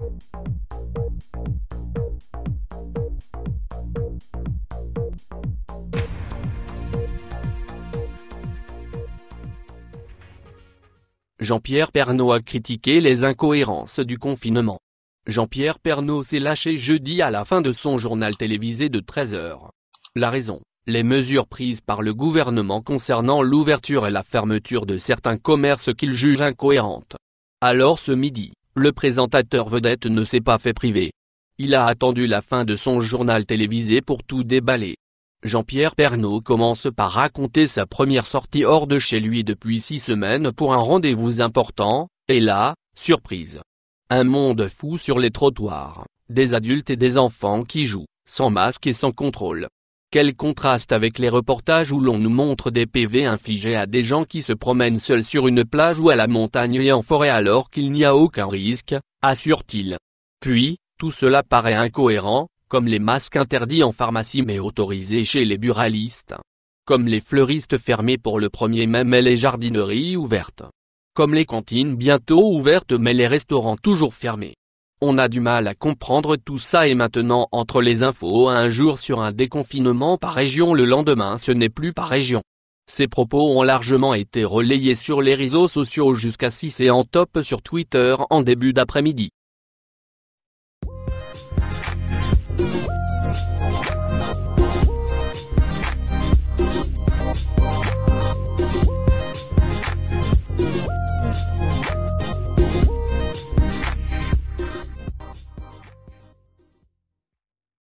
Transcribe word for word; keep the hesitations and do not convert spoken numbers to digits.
Jean-Pierre Pernaut a critiqué les incohérences du confinement. Jean-Pierre Pernaut s'est lâché jeudi à la fin de son journal télévisé de treize heures. La raison, les mesures prises par le gouvernement concernant l'ouverture et la fermeture de certains commerces qu'il juge incohérentes. Alors ce midi, le présentateur vedette ne s'est pas fait priver. Il a attendu la fin de son journal télévisé pour tout déballer. Jean-Pierre Pernaut commence par raconter sa première sortie hors de chez lui depuis six semaines pour un rendez-vous important, et là, surprise. Un monde fou sur les trottoirs, des adultes et des enfants qui jouent, sans masque et sans contrôle. Quel contraste avec les reportages où l'on nous montre des P V infligés à des gens qui se promènent seuls sur une plage ou à la montagne et en forêt alors qu'il n'y a aucun risque, assure-t-il. Puis, tout cela paraît incohérent, comme les masques interdits en pharmacie mais autorisés chez les buralistes. Comme les fleuristes fermés pour le premier mai mais les jardineries ouvertes. Comme les cantines bientôt ouvertes mais les restaurants toujours fermés. On a du mal à comprendre tout ça et maintenant entre les infos un jour sur un déconfinement par région le lendemain ce n'est plus par région. Ces propos ont largement été relayés sur les réseaux sociaux jusqu'à six et en top sur Twitter en début d'après-midi.